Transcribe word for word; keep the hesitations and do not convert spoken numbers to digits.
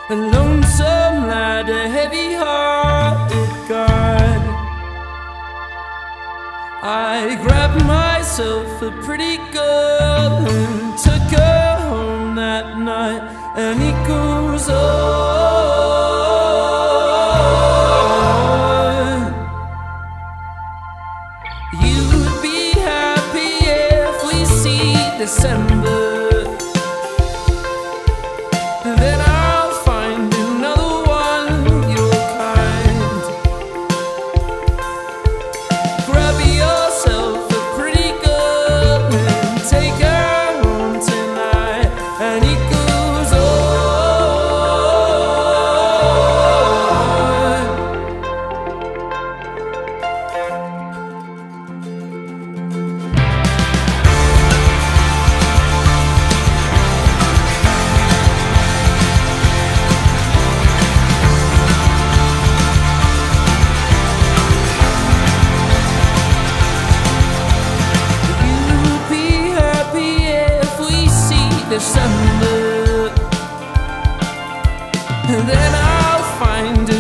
a lonesome lad, a heavy-hearted god. I grabbed myself a pretty girl and took her home that night, and it goes on. You'd be happy if we see December. Then I'll find another one your kind. Grab yourself a pretty girl and take her home tonight, and it goes December. Then I'll find